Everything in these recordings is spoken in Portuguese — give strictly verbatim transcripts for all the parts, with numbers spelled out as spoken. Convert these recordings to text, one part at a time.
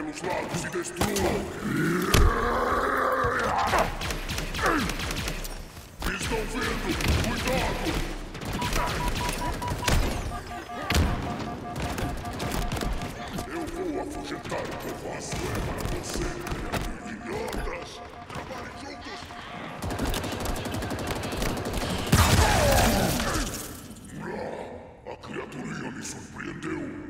pelos lados e destruam! Estão vindo! Cuidado! Eu vou afugentar o covaço é para você, idiotas! Trabalhem juntos! A criaturinha me surpreendeu!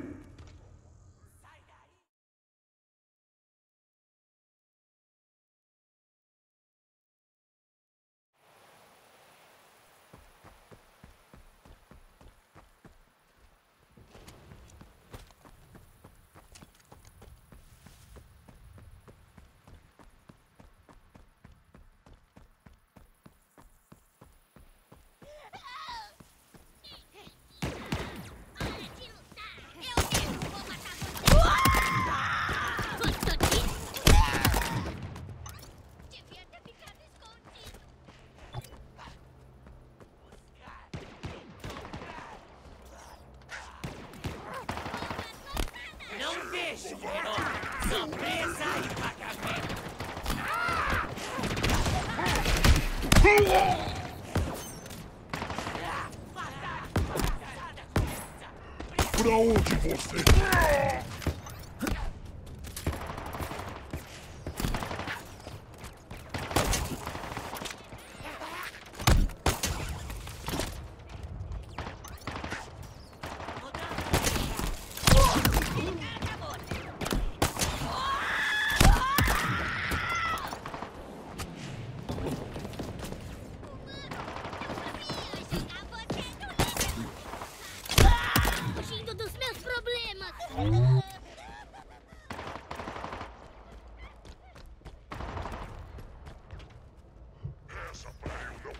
Surpresa e pagamento! Pra onde você? Fugindo dos meus problemas! Essa pra eu não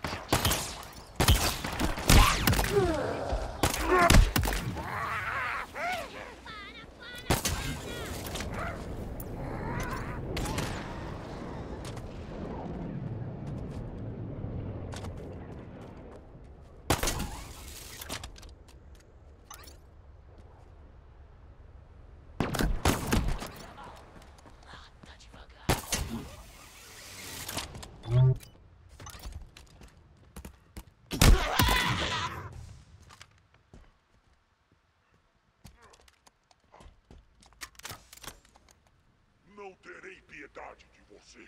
Não terei piedade de você.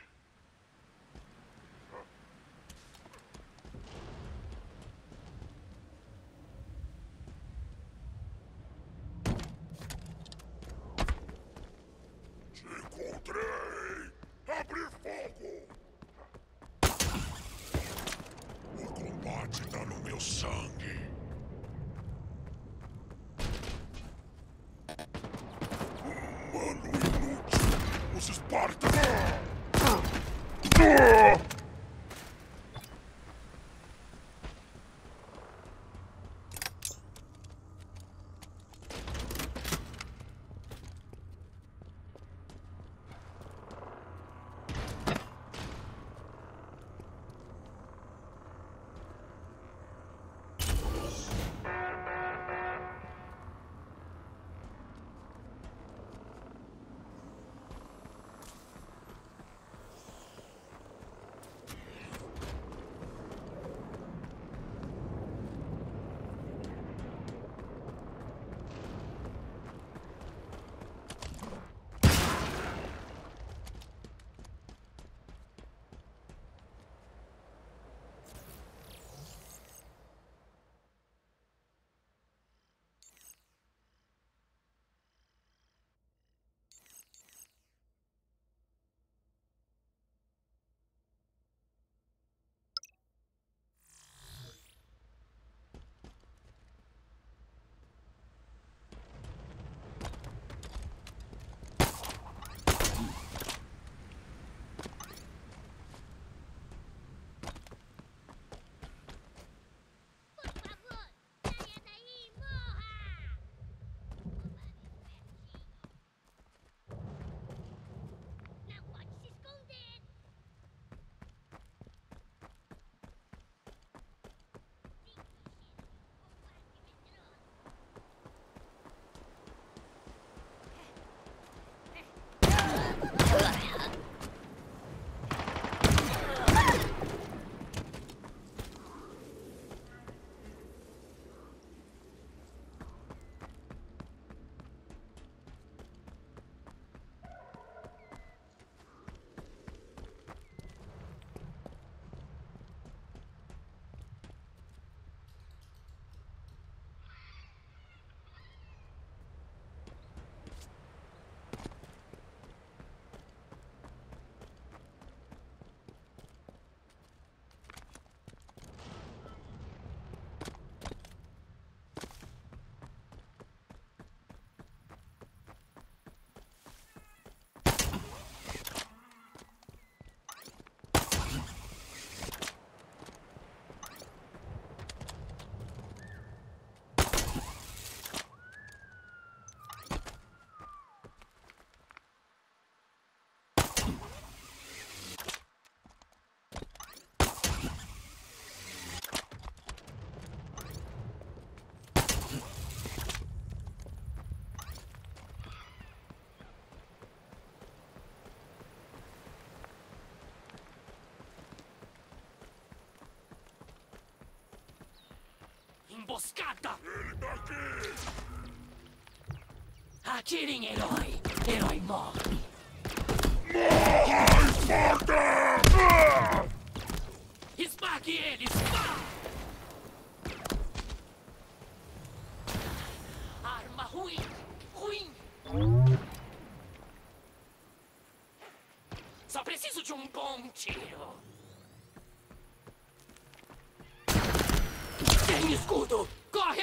Te encontrei! Abre fogo! O combate tá no meu sangue. Humano inútil! Os Espartanos! emboscada! Ele tá aqui! Atire em herói! Herói morre! Morra, Esparta! Esmague eles! Vá! Arma ruim! Ruim! Só preciso de um bom tiro. Tem escudo! Corre!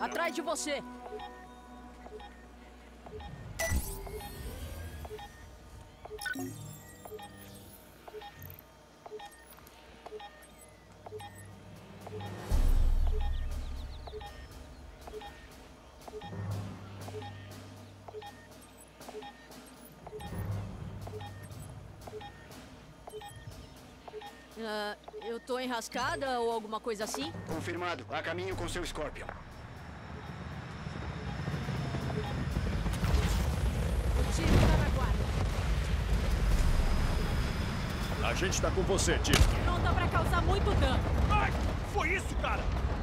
Atrás de você. Ah, eu tô enrascada ou alguma coisa assim? Confirmado. A caminho com seu Scorpion. O tiro tá na guarda. A gente tá com você, Tiff. Pronta pra causar muito dano. Ai, foi isso, cara?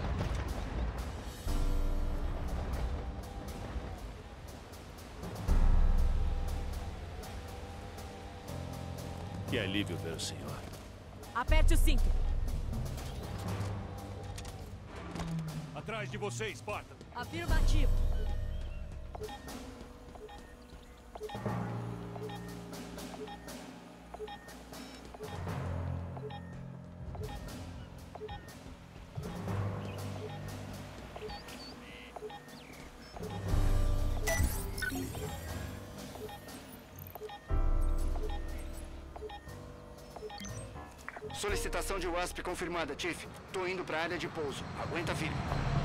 Que alívio ver o senhor. Aperte o cinto. Atrás de você, Spartan. Afirmativo. Solicitação de Wasp confirmada, Tiff. Tô indo pra área de pouso. Aguenta firme.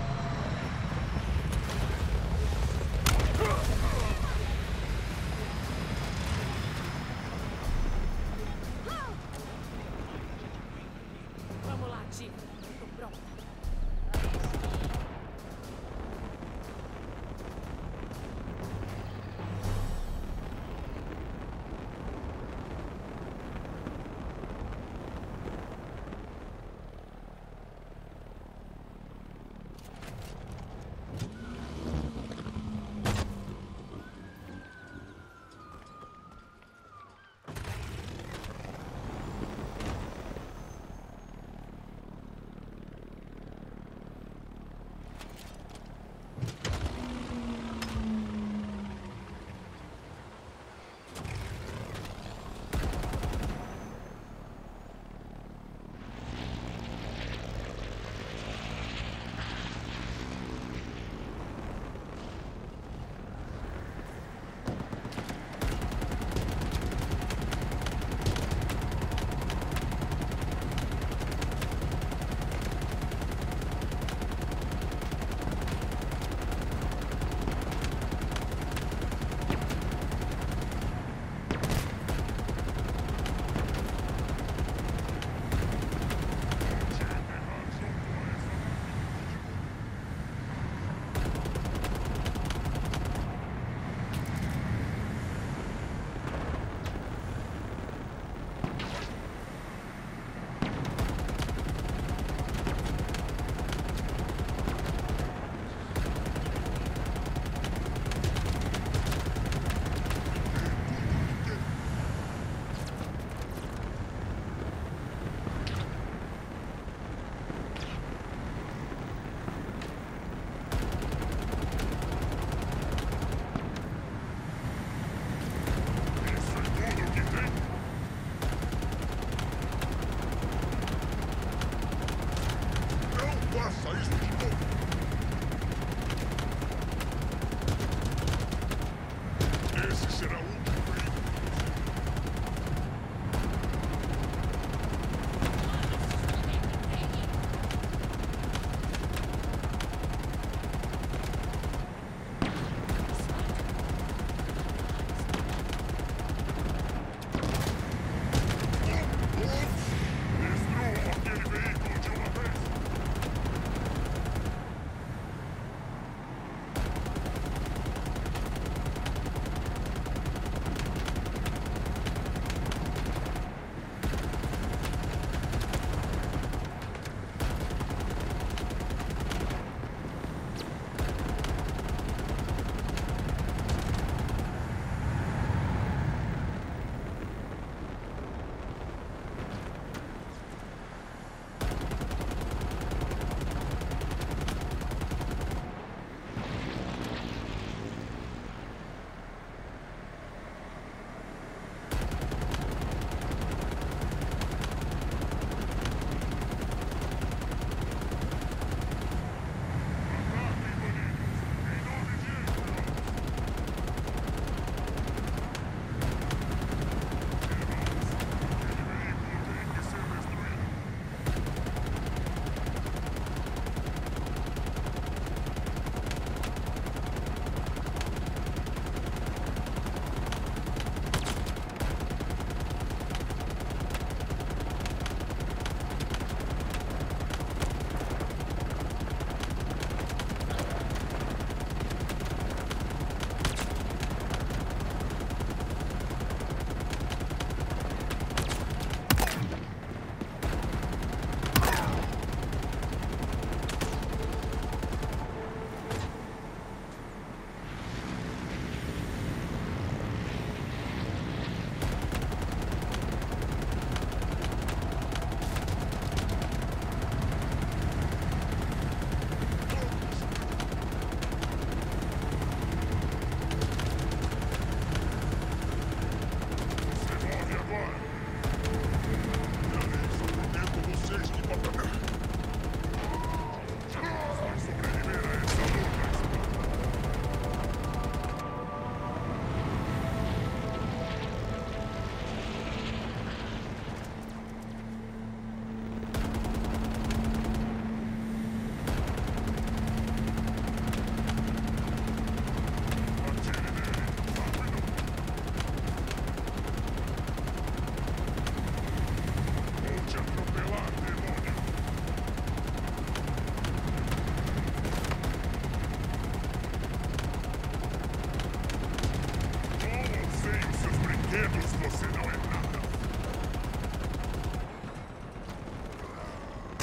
Vamos lá, Tiff. Tô pronta.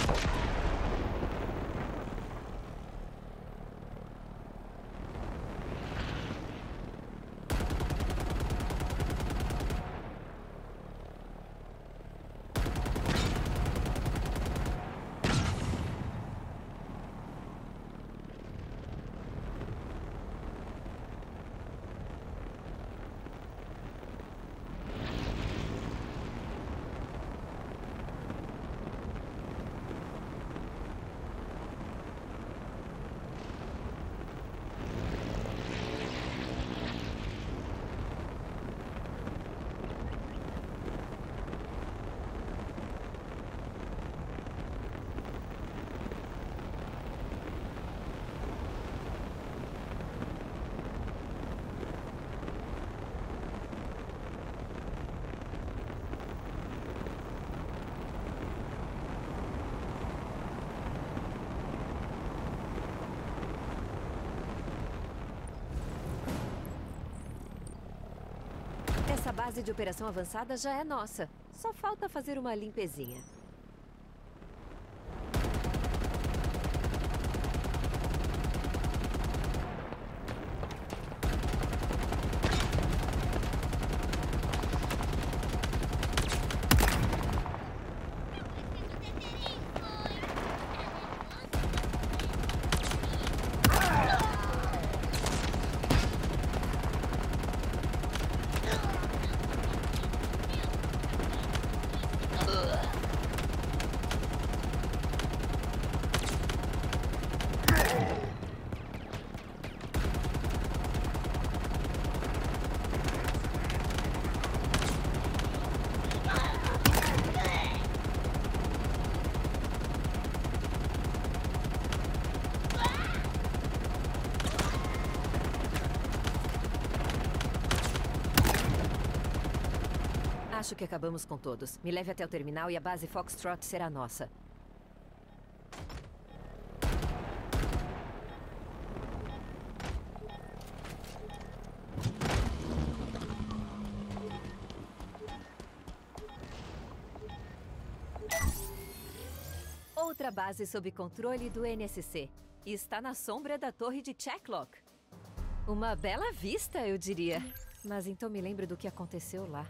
Essa base de operação avançada já é nossa. Só falta fazer uma limpezinha. Acho que acabamos com todos. Me leve até o terminal e a base Foxtrot será nossa. Outra base sob controle do N S C. E está na sombra da torre de Checklock. Uma bela vista, eu diria. Mas então me lembro do que aconteceu lá.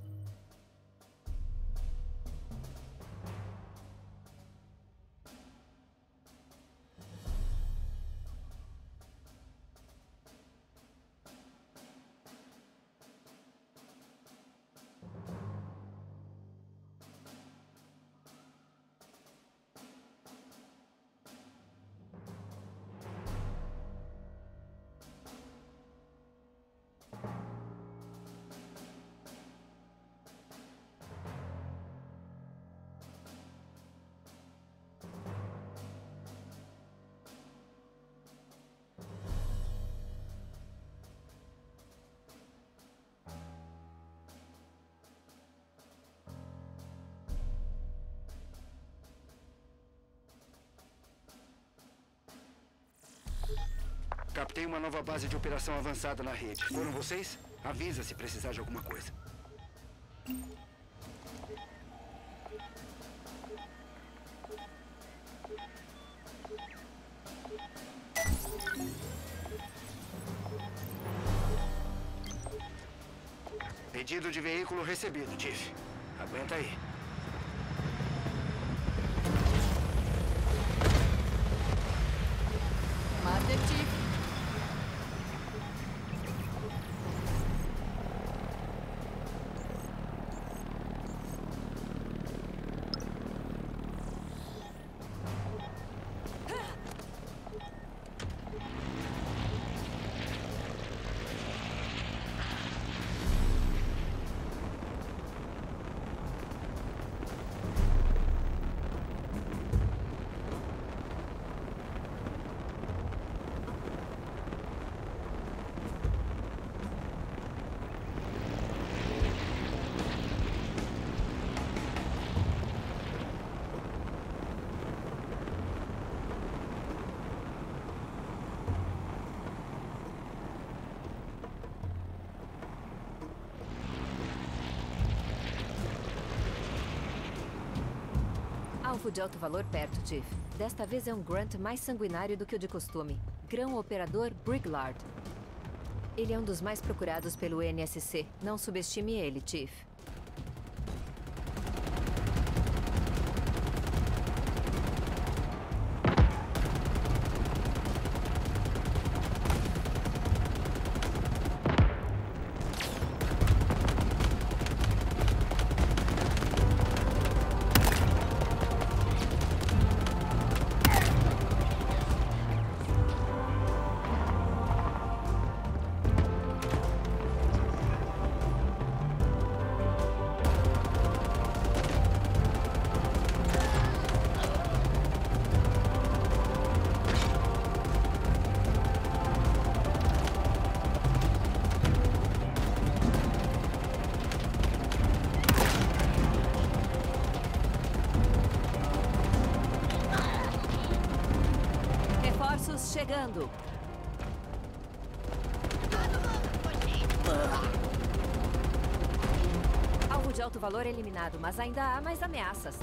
Captei uma nova base de operação avançada na rede. Foram vocês? Avisa se precisar de alguma coisa. Pedido de veículo recebido, Tiff. Aguenta aí. Master Chief. Alvo de alto valor perto, Chief. Desta vez é um grunt mais sanguinário do que o de costume. Grão-operador Briglard. Ele é um dos mais procurados pelo N S C. Não subestime ele, Chief. Chegando. Alvo de alto valor eliminado, mas ainda há mais ameaças.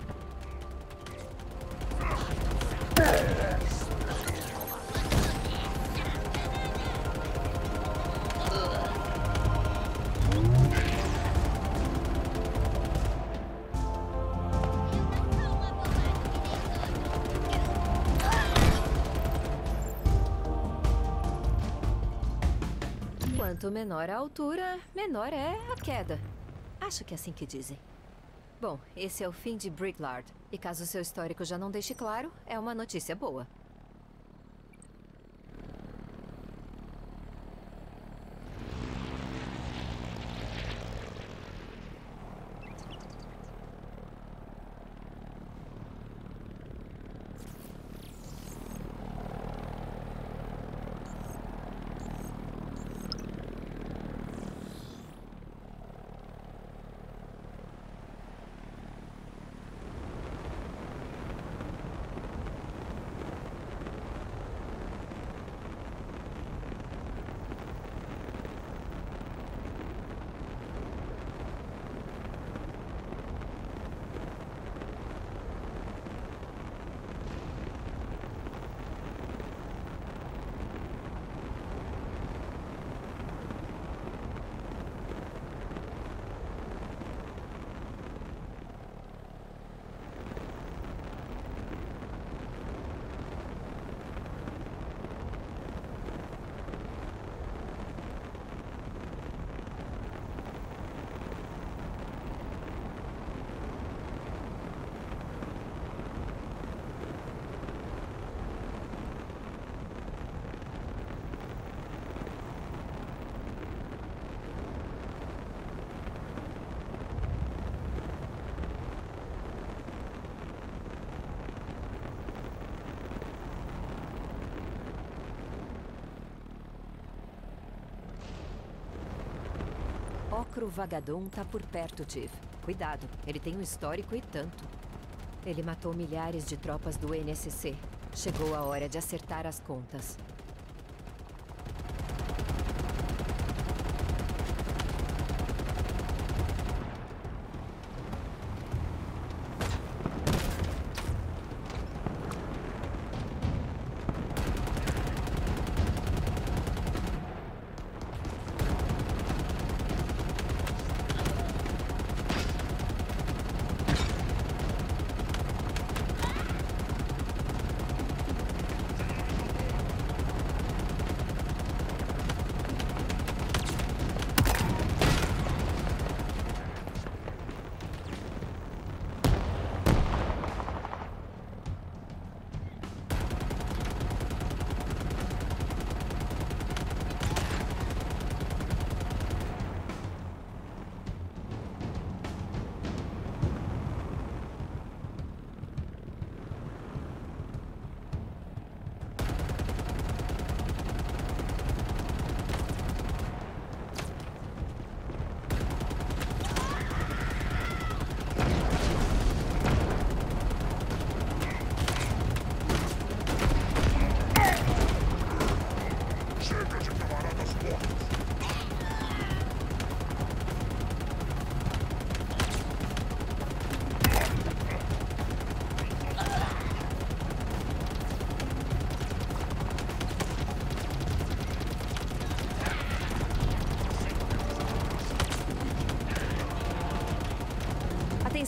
Quanto menor a altura, menor é a queda. Acho que é assim que dizem. Bom, esse é o fim de Briglard. E caso seu histórico já não deixe claro, é uma notícia boa. Ocro Vagadon tá por perto, Chief. Cuidado, ele tem um histórico e tanto. Ele matou milhares de tropas do N S C. Chegou a hora de acertar as contas.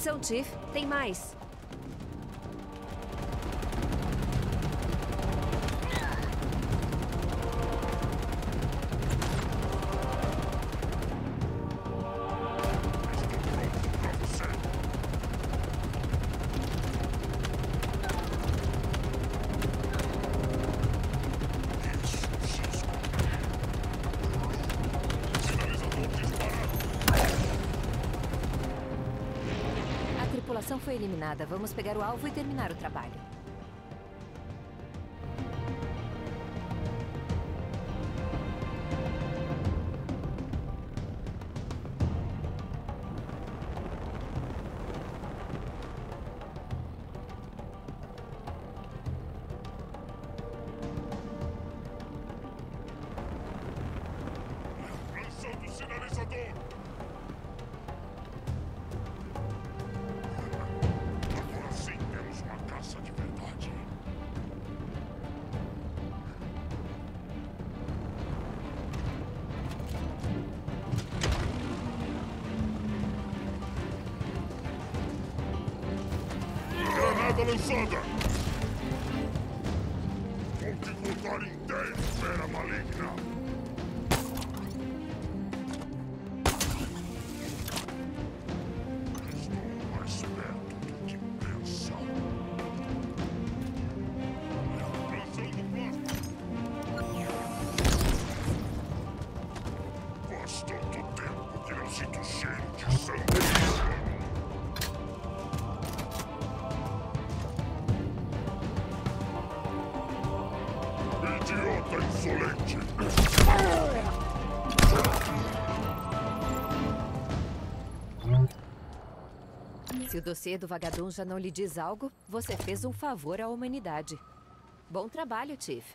Atenção, Chief. Tem mais. A tripulação foi eliminada. Vamos pegar o alvo e terminar o trabalho. Lançando o sinalizador! Agora sim temos uma caça de verdade. Granada lançada! Vou te cortar inteiro, fera maligna! Estou mais perto do que pensa. Lançando plasma! Faz tanto tempo que não sinto cheiro de sangue. Idiota insolente! Se o dossiê do Vagadundo já não lhe diz algo, você fez um favor à humanidade. Bom trabalho, Chief.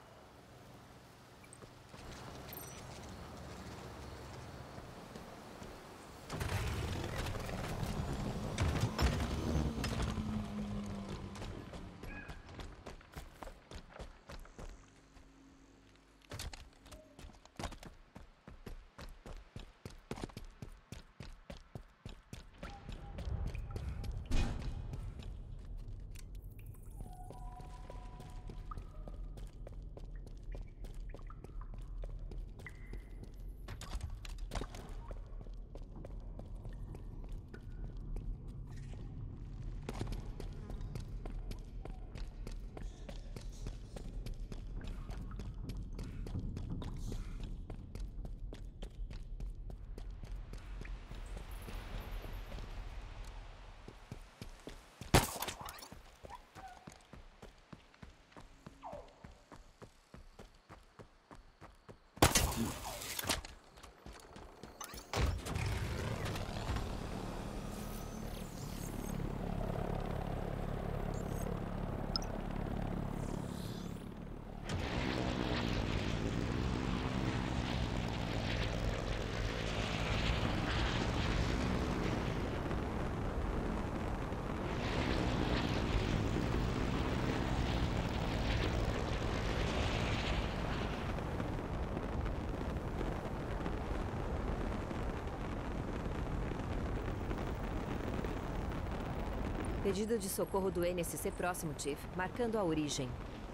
Pedido de socorro do N S C próximo, Chief, marcando a origem.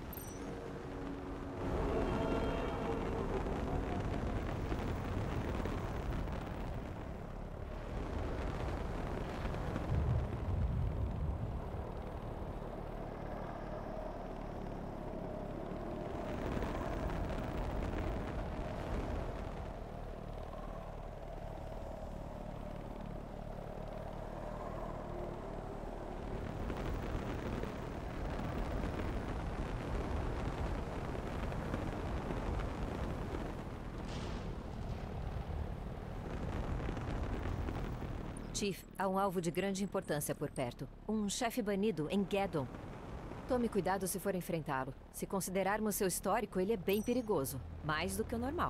Chief, há um alvo de grande importância por perto. Um chefe banido em Geddon. Tome cuidado se for enfrentá-lo. Se considerarmos seu histórico, ele é bem perigoso. Mais do que o normal.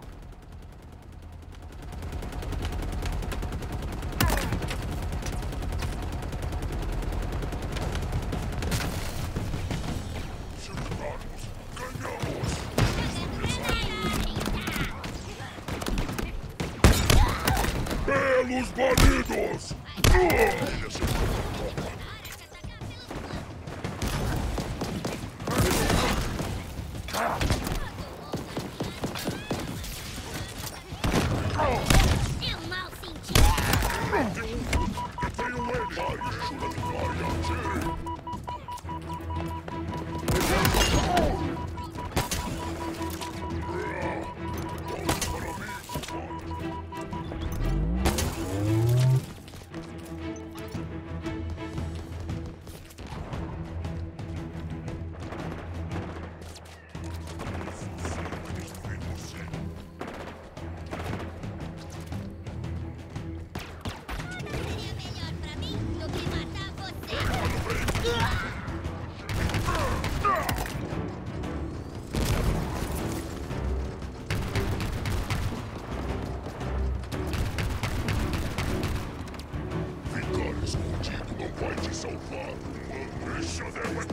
Pelos banidos! Ah, ele é seu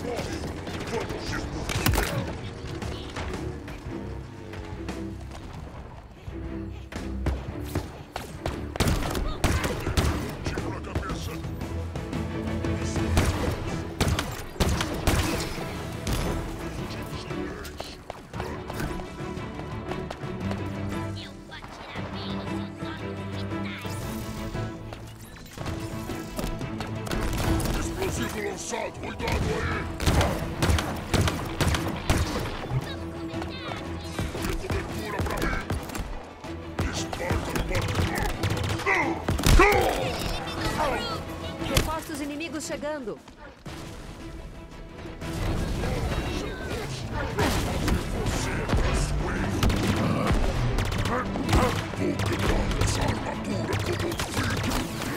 Tiro na cabeça. Eu vou atirar bem nos seus olhos vitais. Explosivo lançado, cuidado aí! Dê cobertura pra mim! Esparta no Reforços inimigos chegando. Vou quebrar essa armadura como um vidro!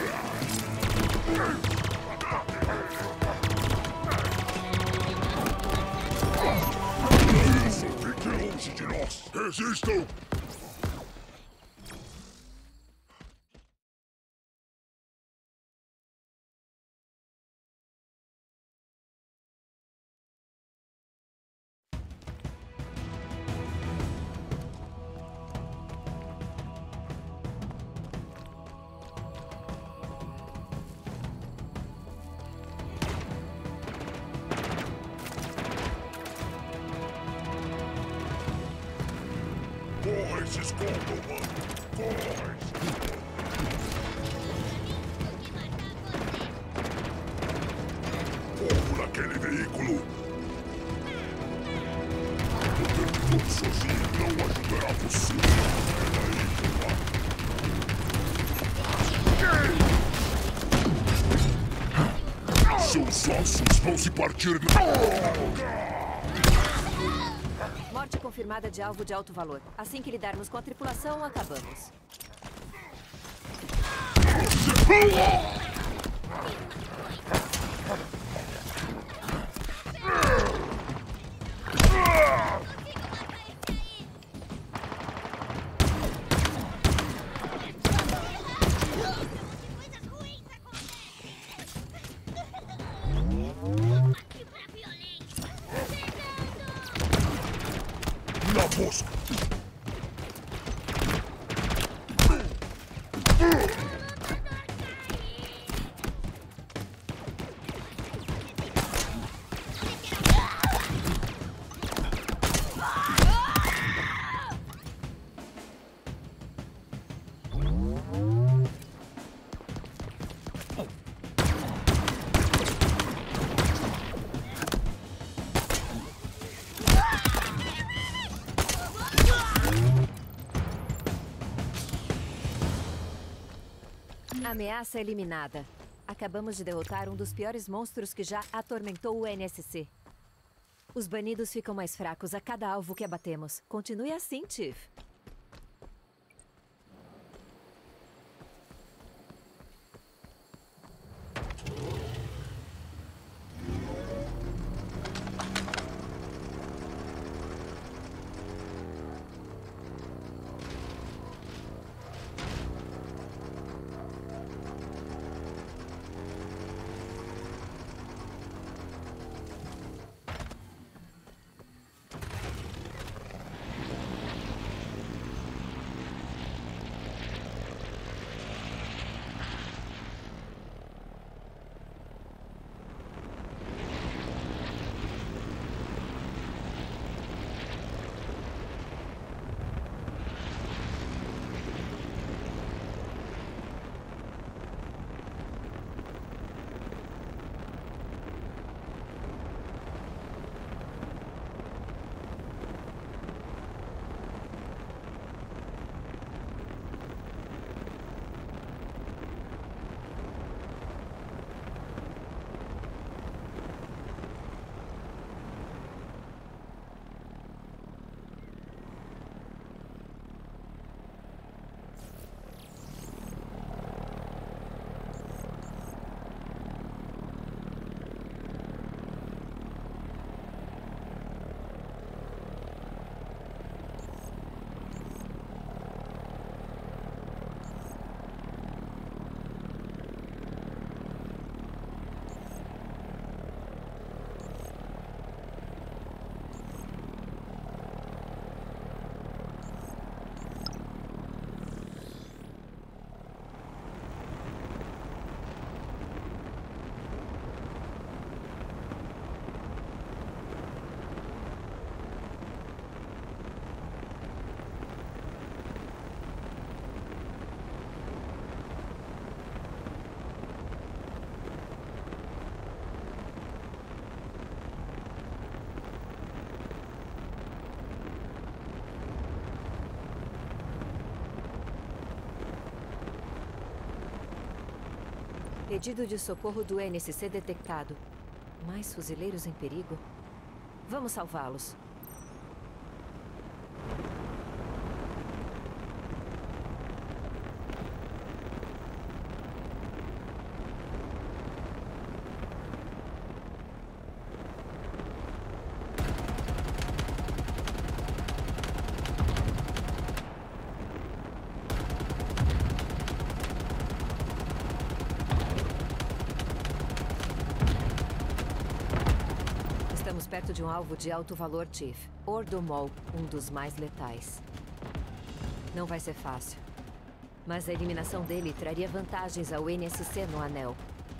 Isso, fique longe de nós! Resistam! Corre, se escondam, mano! Corre! Corro naquele veículo! O tempo sozinho não ajudará você! Peraí, seus ossos vão se partir na... Morte confirmada de alvo de alto valor. Assim que lidarmos com a tripulação, acabamos. Na mosca! Ameaça eliminada. Acabamos de derrotar um dos piores monstros que já atormentou o N S C. Os banidos ficam mais fracos a cada alvo que abatemos. Continue assim, Chief. Pedido de socorro do N S C detectado. Mais fuzileiros em perigo? Vamos salvá-los. Estamos perto de um alvo de alto valor, Chief. Ordomol, um dos mais letais. Não vai ser fácil. Mas a eliminação dele traria vantagens ao N S C no Anel.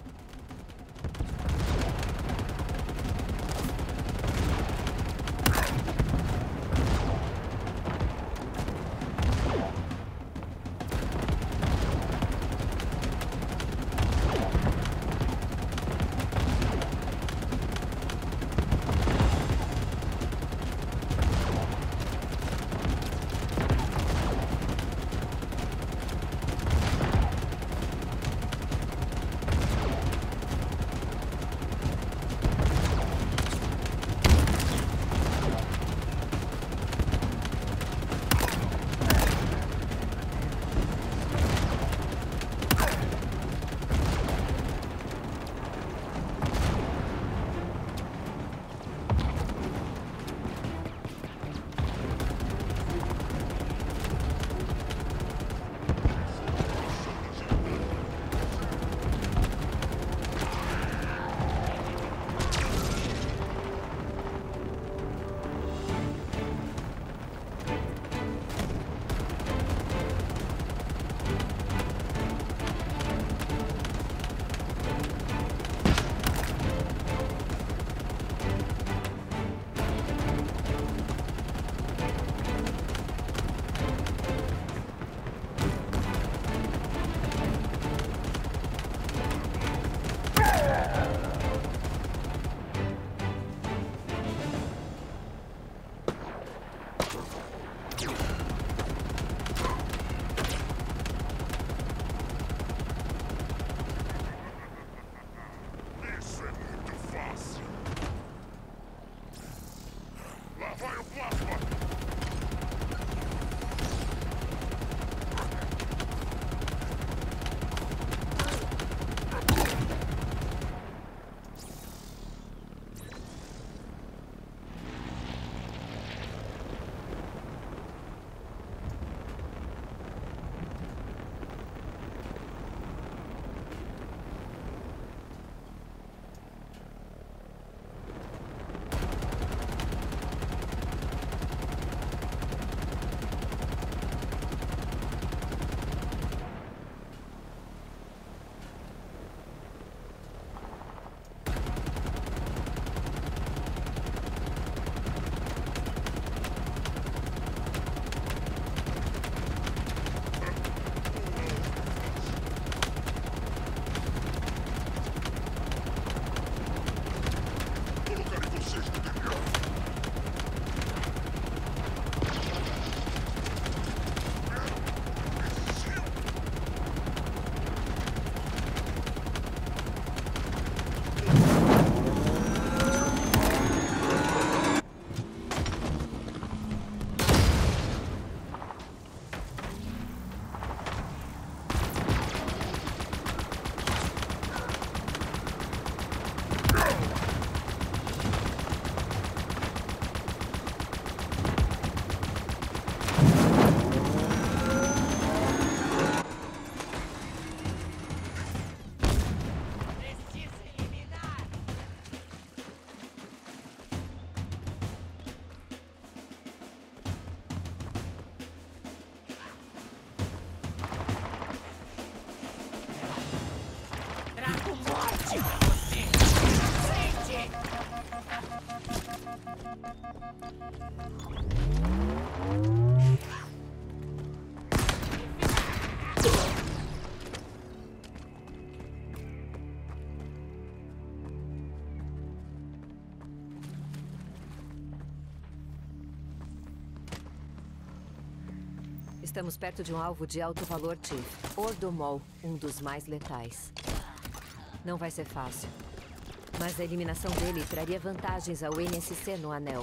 Isso é muito fácil. Lá vai o plasma. Colocarei vocês no delírio. Trago morte pra você! Sente! Estamos perto de um alvo de alto valor, Chief. Ordomol, um dos mais letais. Não vai ser fácil. Mas a eliminação dele traria vantagens ao N S C no Anel.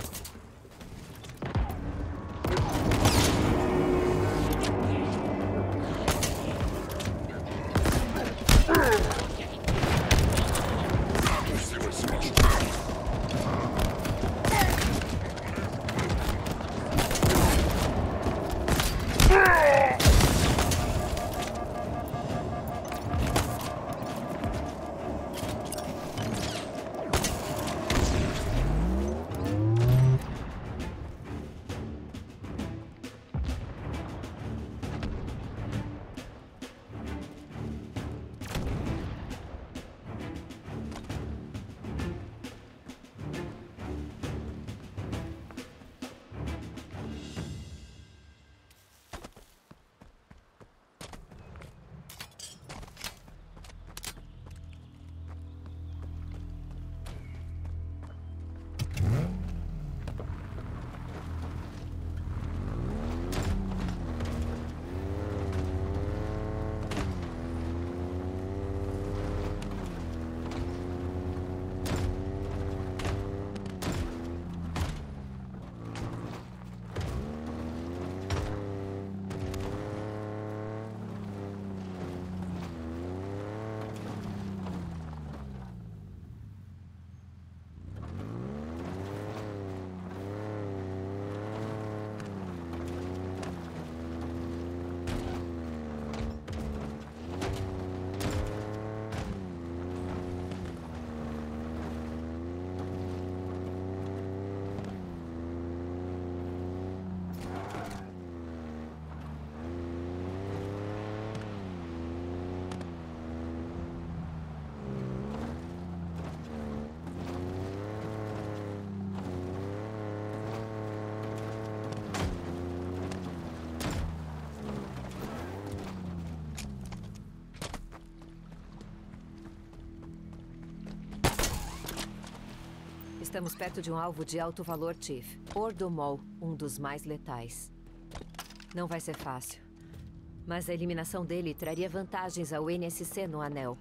Estamos perto de um alvo de alto valor, Chief. Ordomol, um dos mais letais. Não vai ser fácil. Mas a eliminação dele traria vantagens ao N S C no Anel.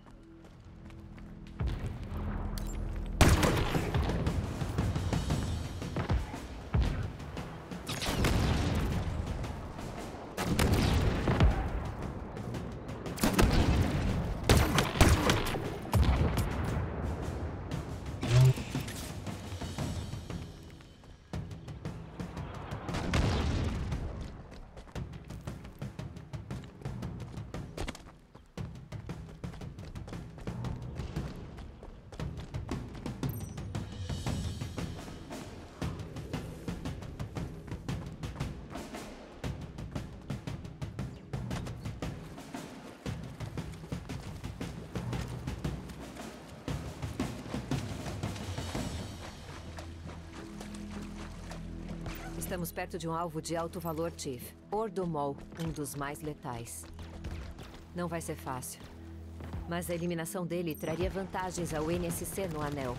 Estamos perto de um alvo de alto valor, Chief. Ordomol, um dos mais letais. Não vai ser fácil. Mas a eliminação dele traria vantagens ao N S C no Anel.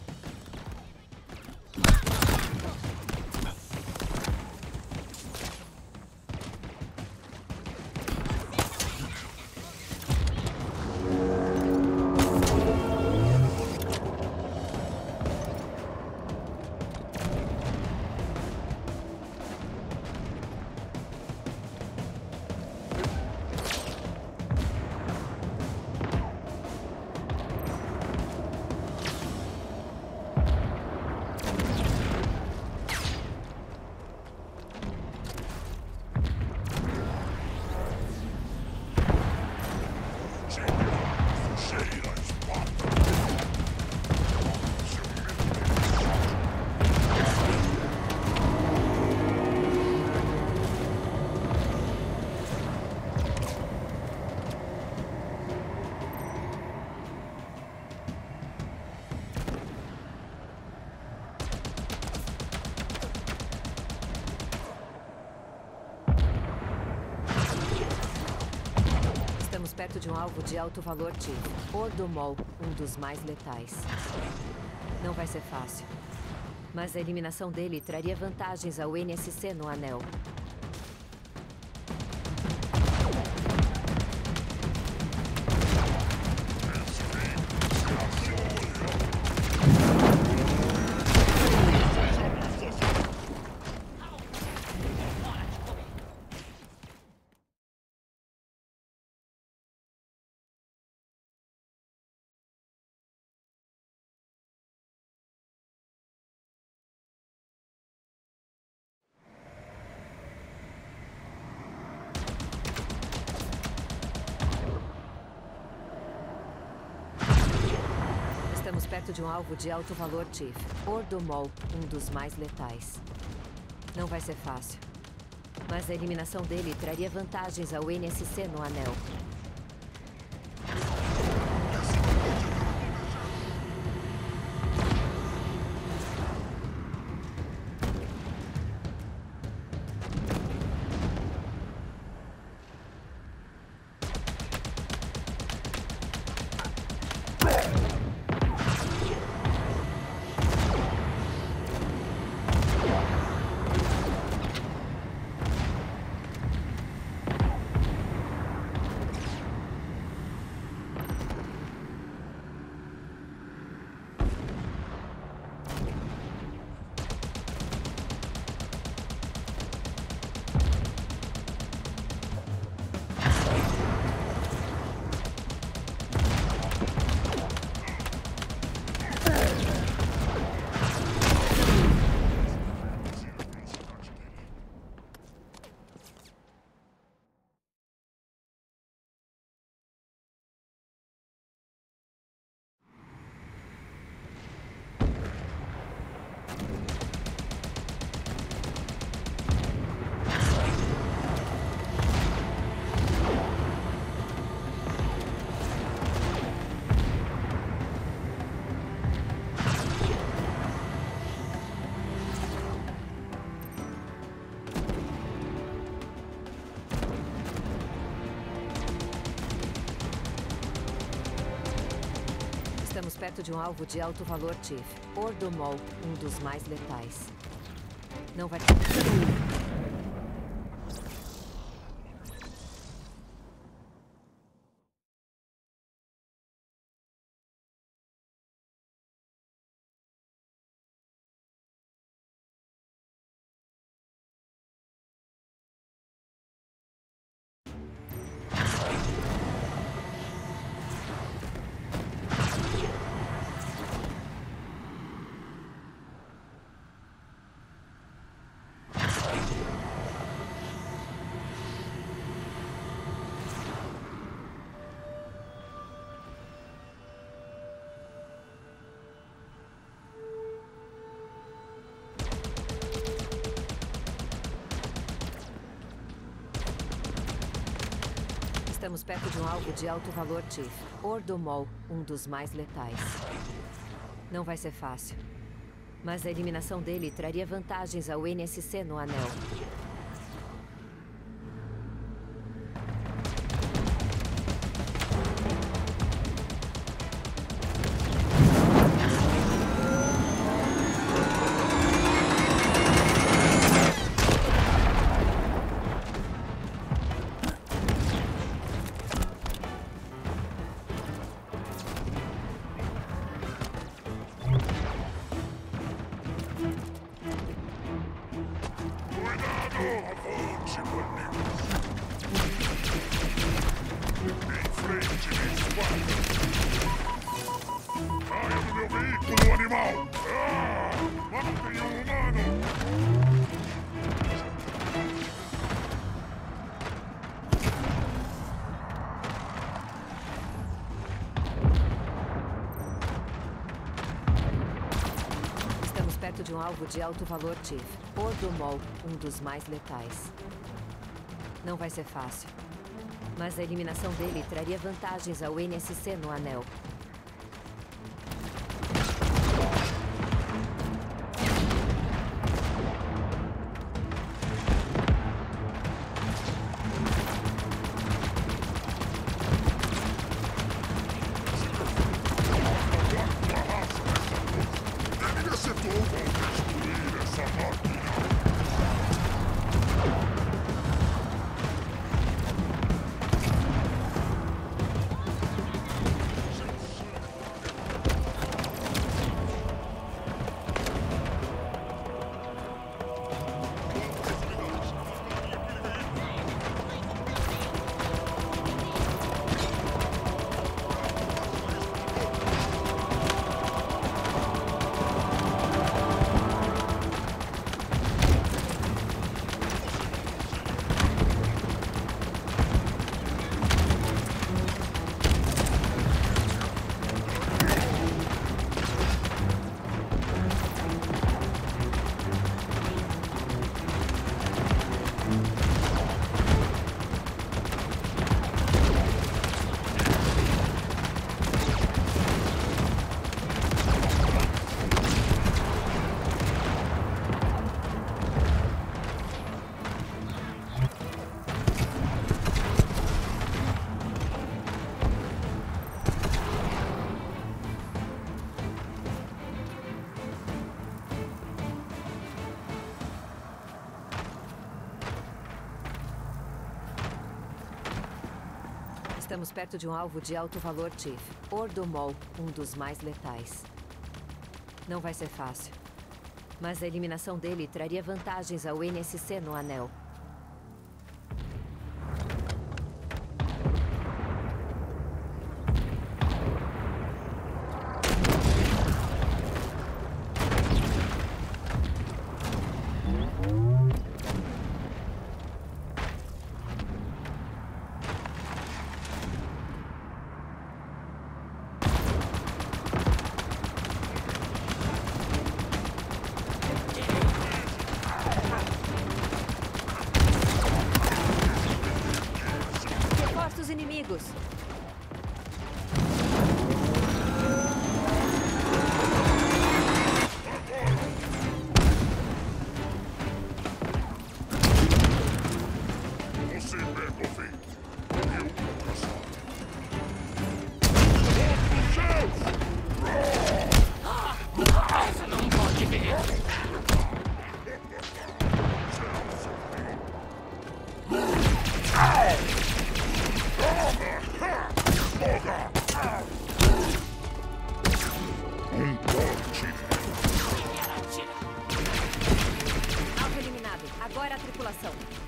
Perto de um alvo de alto valor, Chief. Ordomol, um dos mais letais. Não vai ser fácil. Mas a eliminação dele traria vantagens ao N S C no Anel. Esse perto de um alvo de alto valor, Chief. Ordomol, um dos mais letais. Não vai ser fácil. Mas a eliminação dele traria vantagens ao N S C no Anel. Estamos perto de um alvo de alto valor, Chief. Ordomol, um dos mais letais. Não vai... Estamos perto de um alvo de alto valor, Chief. Ordomol, um dos mais letais. Não vai ser fácil. Mas a eliminação dele traria vantagens ao N S C no Anel. Perto de um alvo de alto valor, Chief. Ordomol, um dos mais letais. Não vai ser fácil. Mas a eliminação dele traria vantagens ao N S C no Anel. Estamos perto de um alvo de alto valor, Chief. Ordomol, um dos mais letais. Não vai ser fácil. Mas a eliminação dele traria vantagens ao N S C no Anel. Reforça os inimigos. Você pega o vento. Eu vou caçar. Essa não pode ver. Um corte. Alvo eliminado. Agora a tripulação.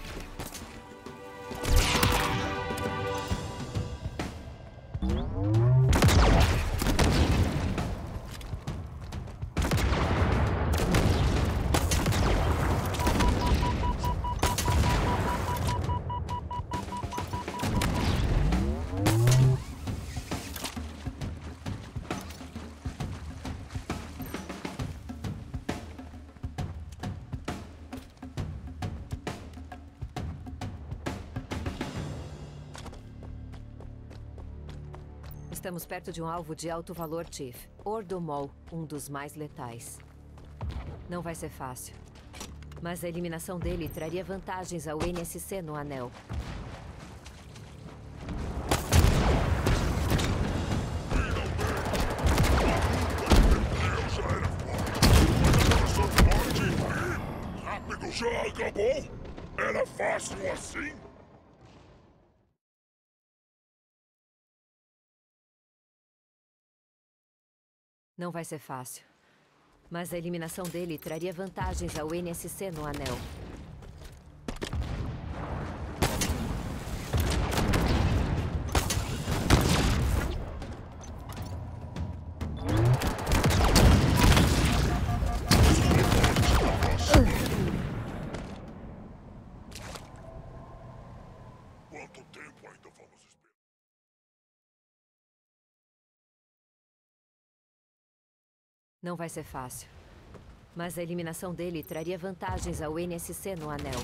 Estamos perto de um alvo de alto valor, Chief. Ordomol, um dos mais letais. Não vai ser fácil. Mas a eliminação dele traria vantagens ao N S C no Anel. Rápido, já acabou? Era fácil assim? Não vai ser fácil. Mas a eliminação dele traria vantagens ao N S C no Anel. Quanto tempo ainda vamos esperar? Não vai ser fácil. Mas a eliminação dele traria vantagens ao N S C no Anel.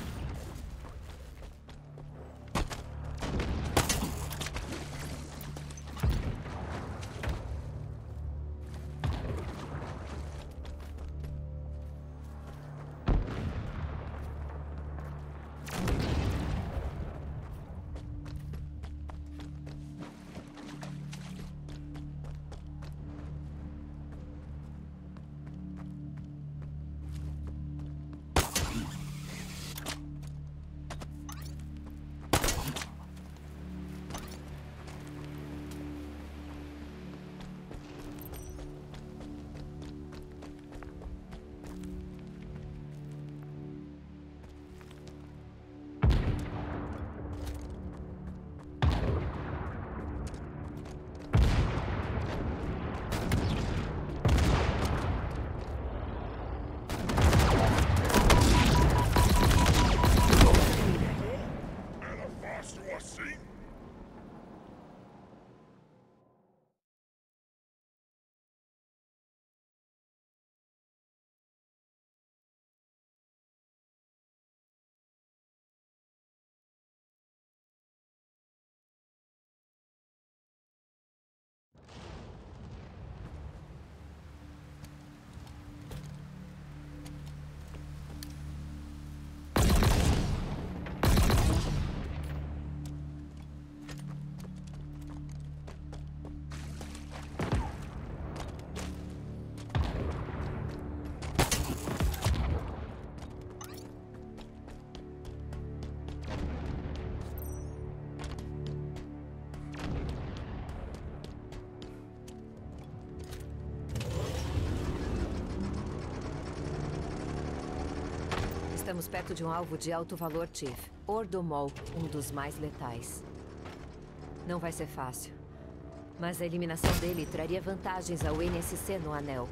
Estamos perto de um alvo de alto valor, Chief. Ordomol, um dos mais letais. Não vai ser fácil. Mas a eliminação dele traria vantagens ao N S C no Anel.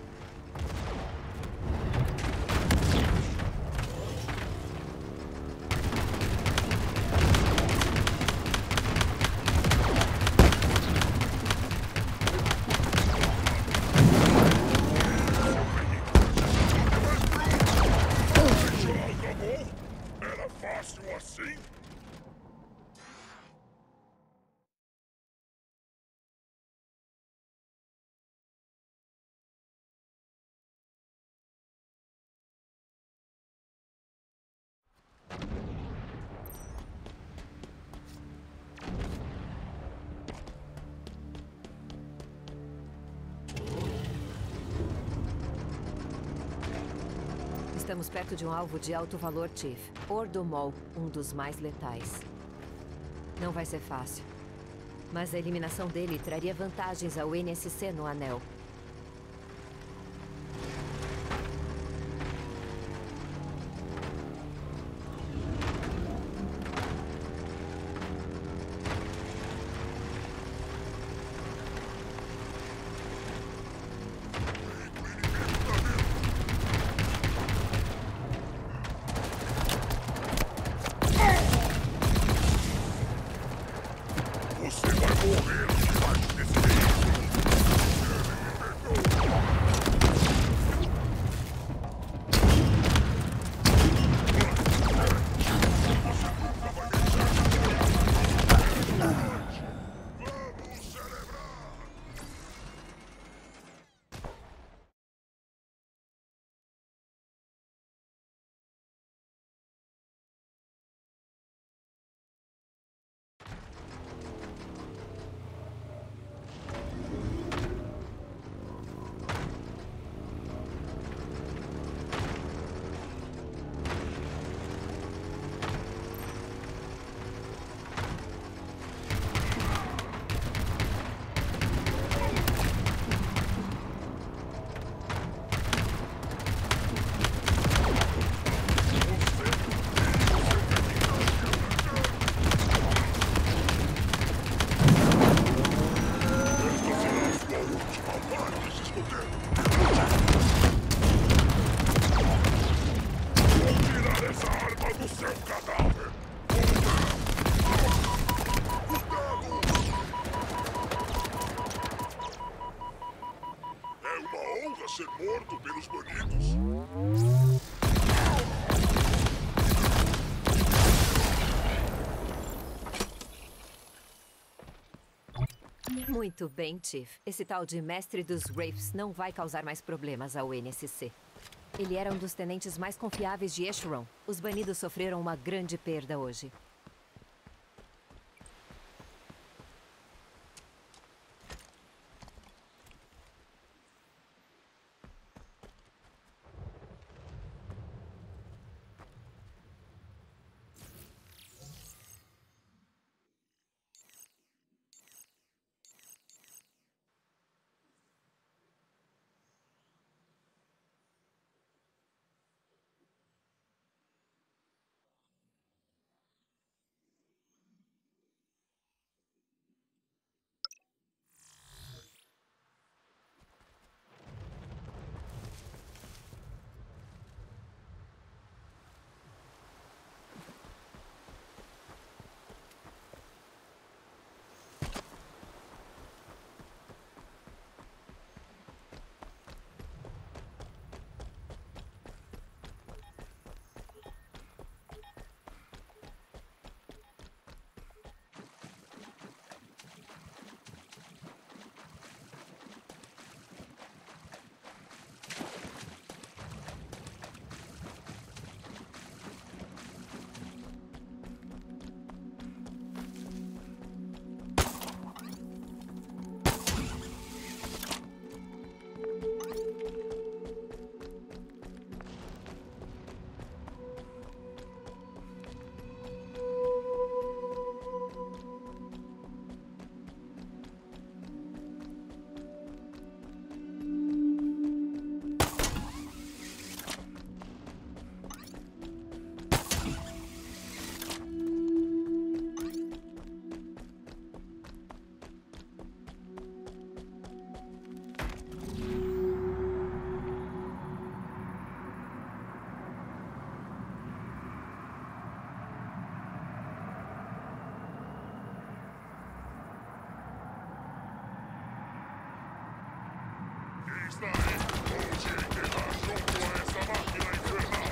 Era fácil assim? Estamos perto de um alvo de alto valor, Chief. Ordomol, um dos mais letais. Não vai ser fácil. Mas a eliminação dele traria vantagens ao N S C no Anel. Você vai morrer debaixo desse veículo! Vamos celebrar! Ser morto pelos banidos. Muito bem, Chief. Esse tal de Mestre dos Wraiths não vai causar mais problemas ao N S C. Ele era um dos tenentes mais confiáveis de Escharon. Os banidos sofreram uma grande perda hoje. estarei. Vou te enterrar junto a essa máquina infernal.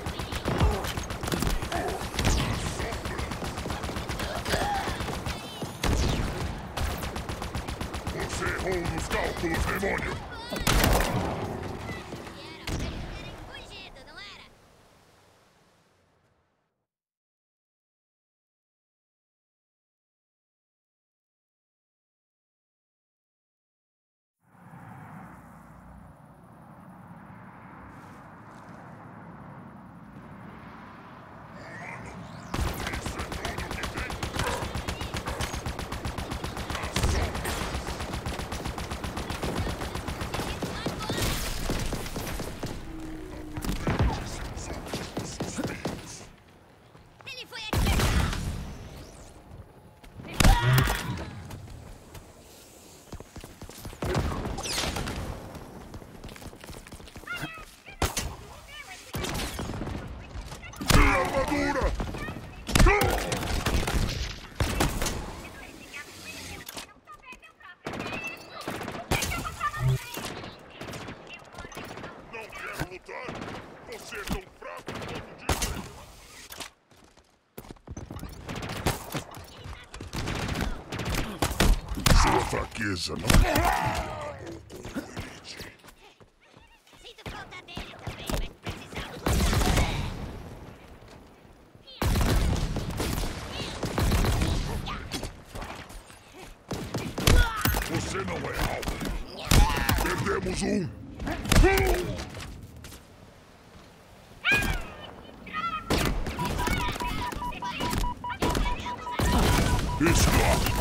Você errou nos cálculos, demônio! Era fugido, não era? Ele foi atirado! Minha armadura! Não quer lutar? Você é tão fraco quanto disse. Sua fraqueza não acabou com o Elite. Sinto falta dele também, mas precisamos lutar. Você não é alvo. Perdemos um. Stop!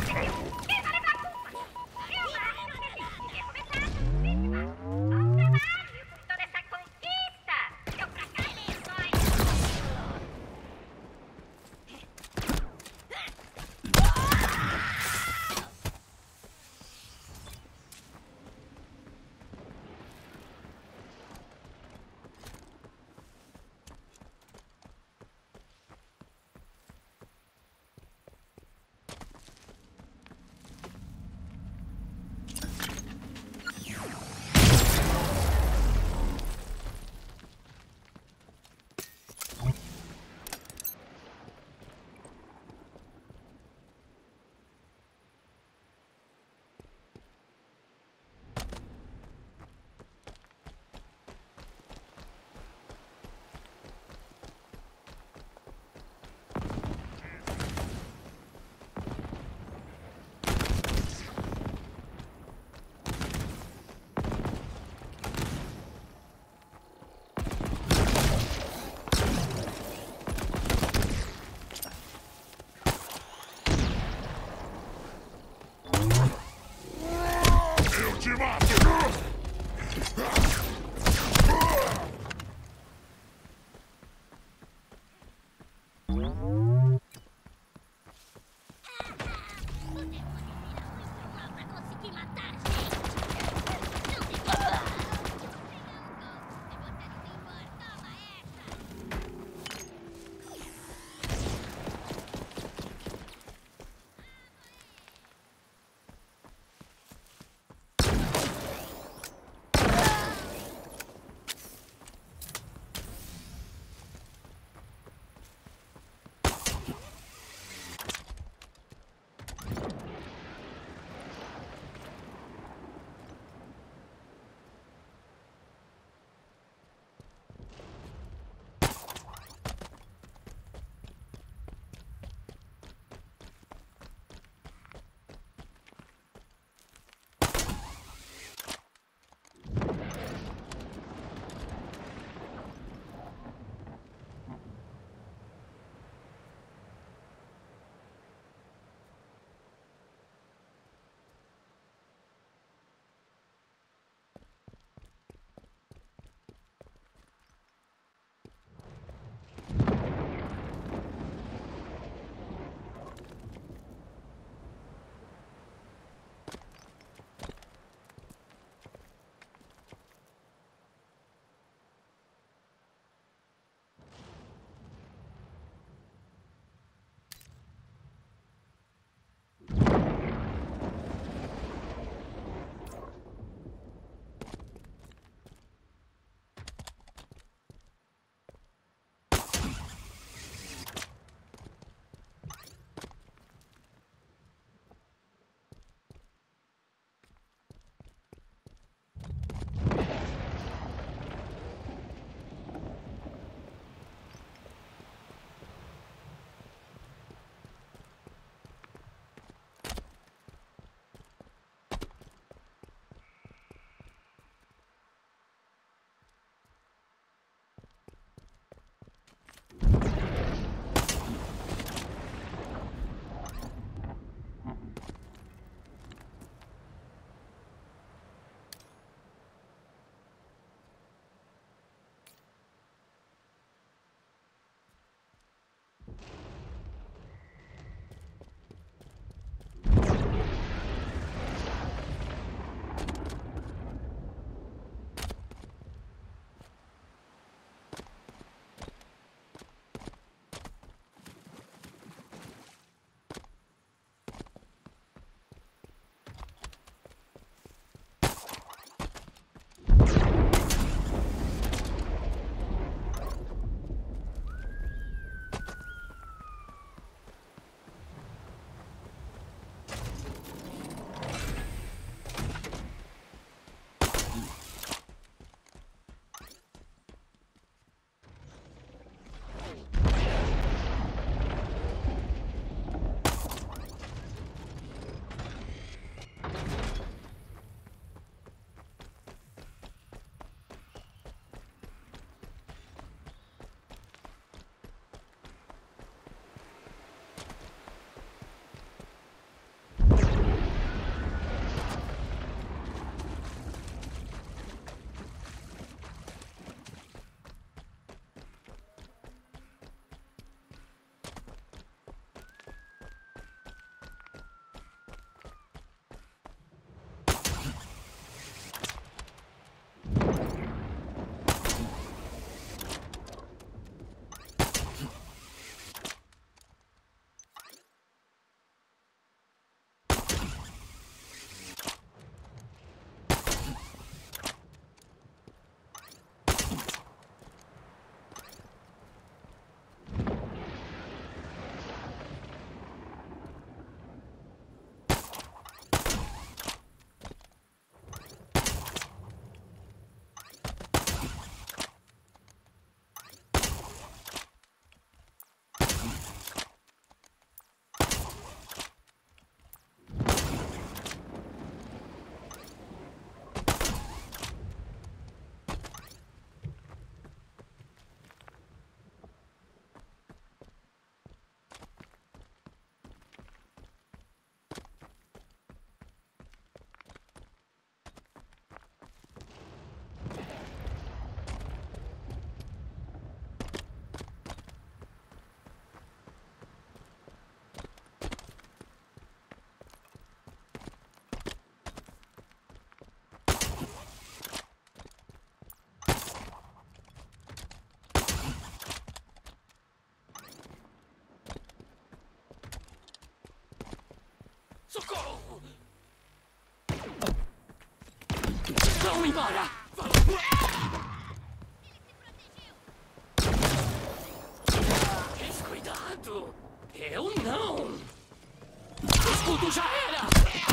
Eu não! O escudo já era!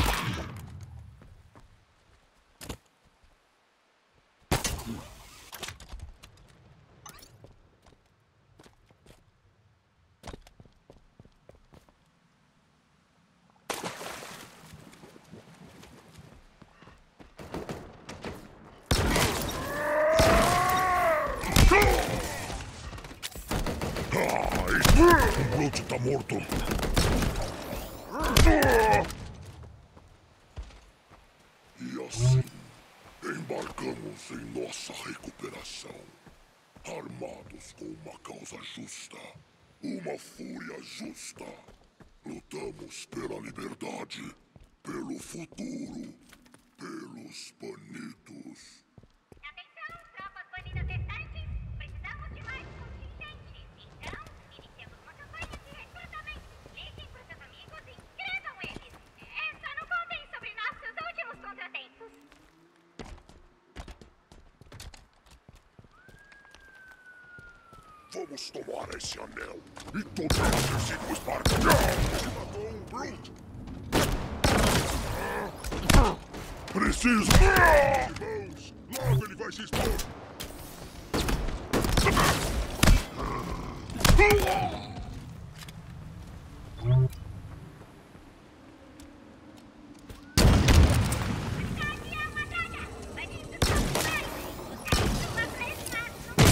O Brute tá morto. E assim, embarcamos em nossa recuperação. Armados com uma causa justa. Uma fúria justa. Lutamos pela liberdade. Pelo futuro. Pelos banidos. Atenção, tropas banidas restantes. Precisamos de mais contingentes. Então, iniciamos uma campanha de recrutamento. Liguem para seus amigos e inscrevam eles. É, só não contem sobre nossos últimos contratempos. Vamos tomar esse anel. E todo o exército espartano. Ele matou um Brute. Preciso de mãos. Logo ele vai se expor. Cadê a batalha? Banidos populares. Buscar sua presença.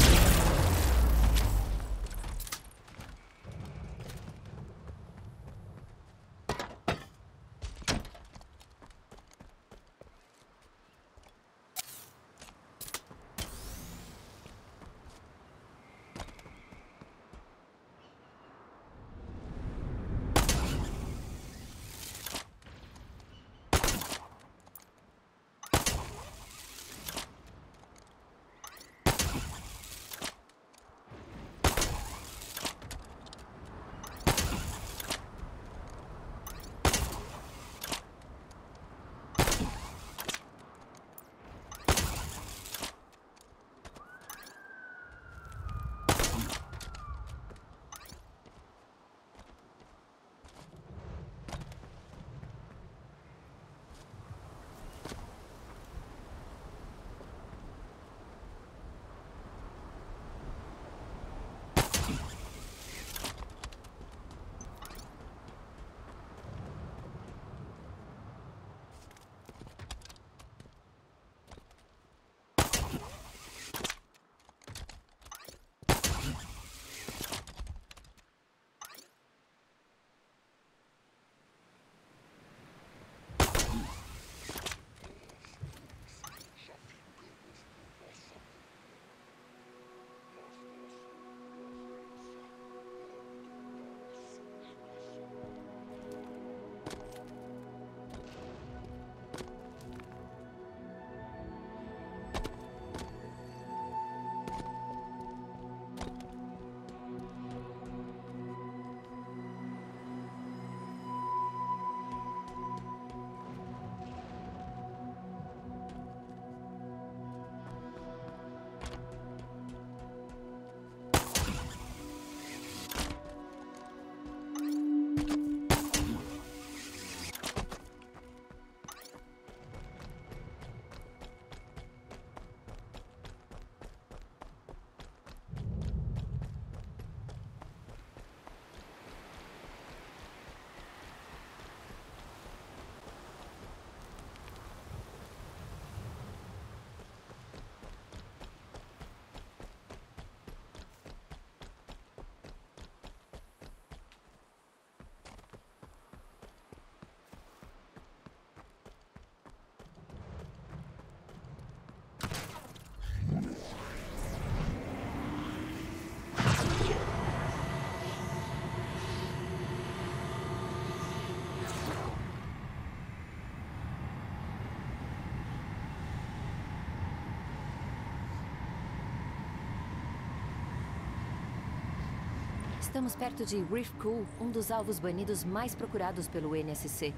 Estamos perto de Reef Cool, um dos alvos banidos mais procurados pelo N S C.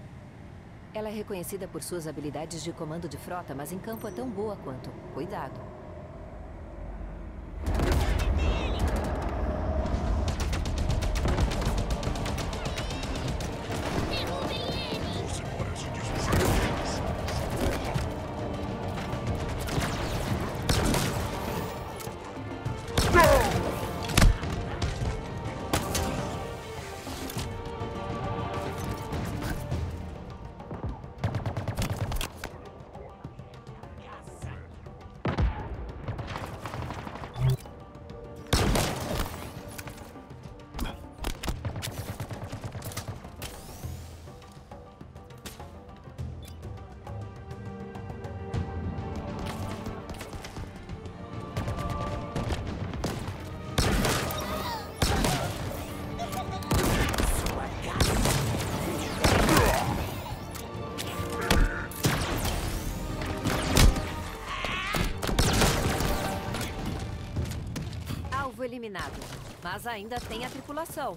Ela é reconhecida por suas habilidades de comando de frota, mas em campo é tão boa quanto. Cuidado. alvo eliminado. Mas ainda tem a tripulação.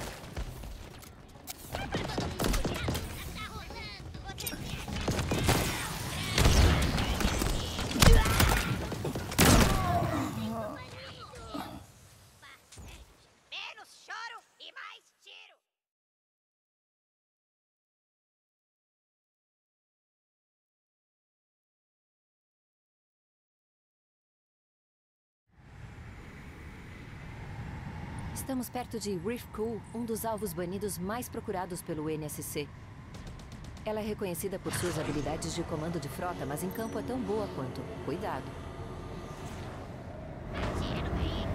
Menos choro e mais tiro. Estamos perto de Reef Cool, um dos alvos banidos mais procurados pelo N S C. Ela é reconhecida por suas habilidades de comando de frota, mas em campo é tão boa quanto. Cuidado. Tira no veículo.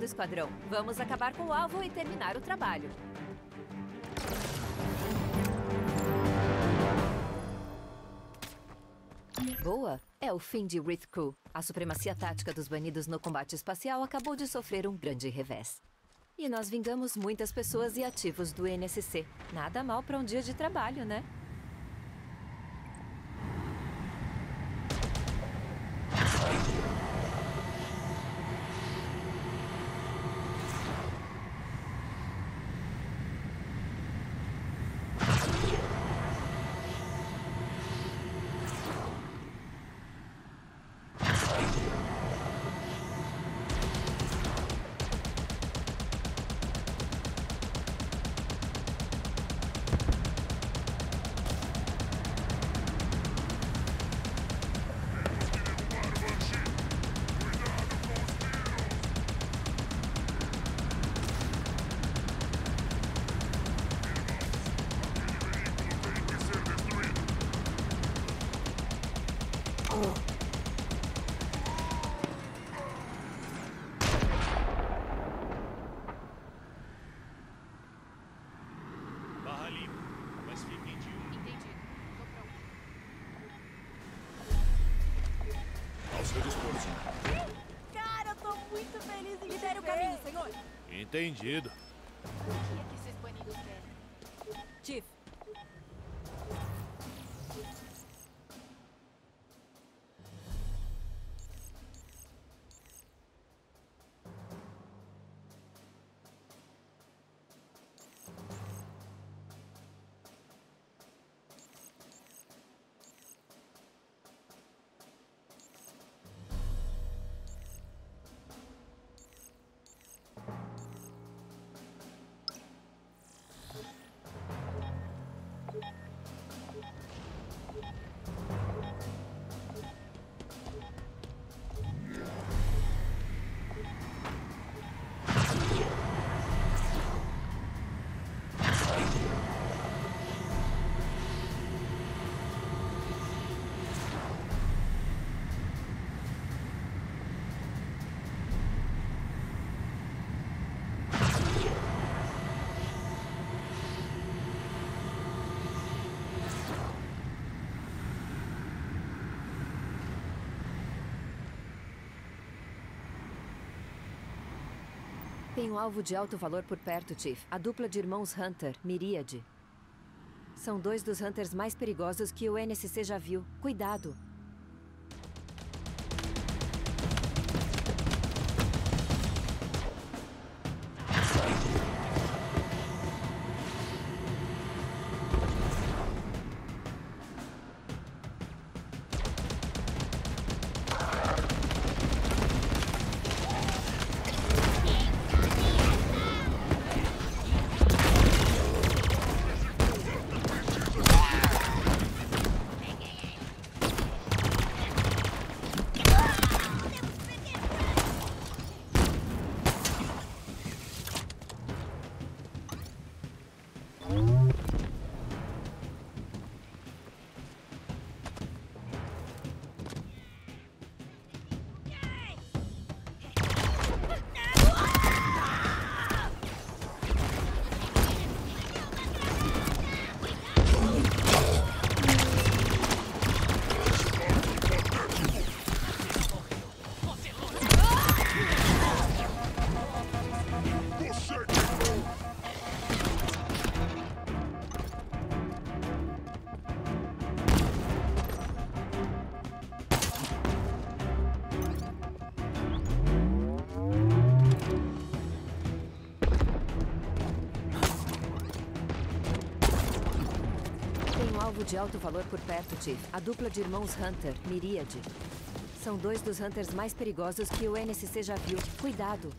esquadrão. Vamos acabar com o alvo e terminar o trabalho. Boa! É o fim de Wraith Crew. A supremacia tática dos banidos no combate espacial acabou de sofrer um grande revés. E nós vingamos muitas pessoas e ativos do N S C. Nada mal para um dia de trabalho, né? Barra limpa, mas fiquem de olho. Entendi. Tô pronto. Ao seu dispor, senhor. Cara, eu tô muito feliz em Libere o caminho, senhor. Entendido. O que é que esses banidos querem? Chief. Tem um alvo de alto valor por perto, Chief. A dupla de irmãos Hunter, Miríade. São dois dos Hunters mais perigosos que o N S C já viu. Cuidado! De alto valor por perto, Chief. A dupla de irmãos Hunter, Miríade. São dois dos Hunters mais perigosos que o N S C já viu. Cuidado!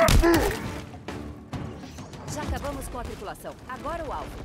Já acabamos com a tripulação. Agora o alvo.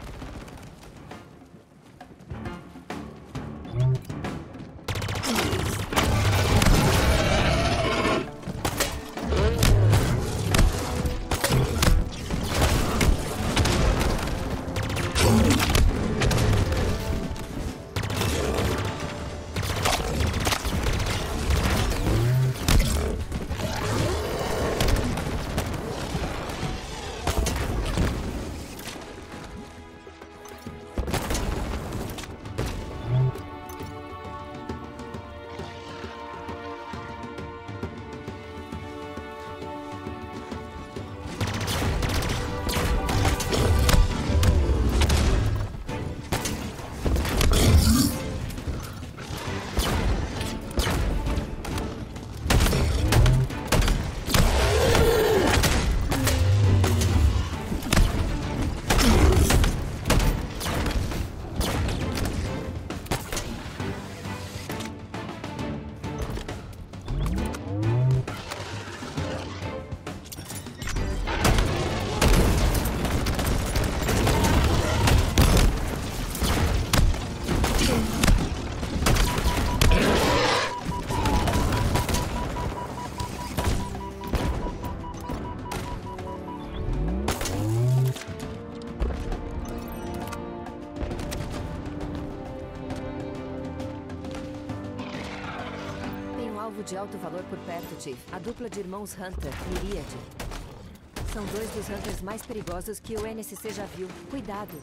De alto valor por perto, Chief. A dupla de irmãos Hunter, Miríade. São dois dos Hunters mais perigosos que o N S C já viu. Cuidado!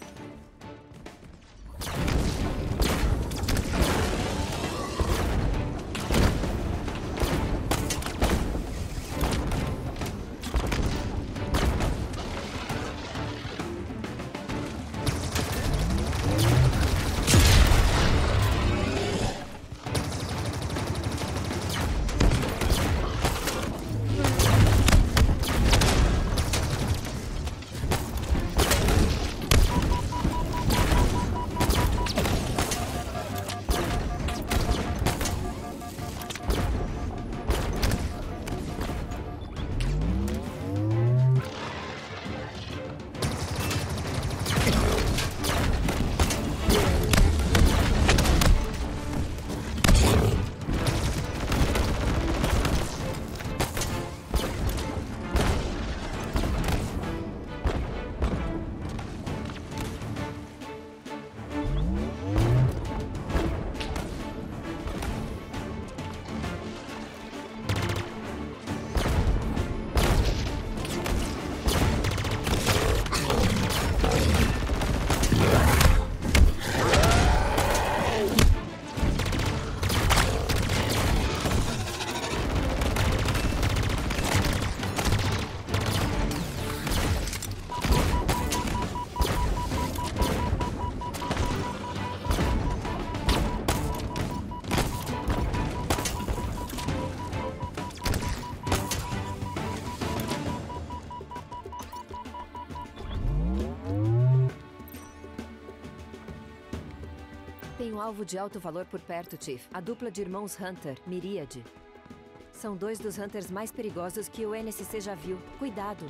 Tem um alvo de alto valor por perto, Chief. A dupla de irmãos Hunter, Miríade. São dois dos Hunters mais perigosos que o N S C já viu. Cuidado!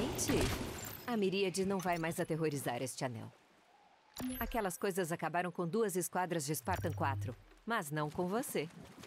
Bem, Chief, a Miríade não vai mais aterrorizar este anel. Aquelas coisas acabaram com duas esquadras de Spartan quatro, mas não com você.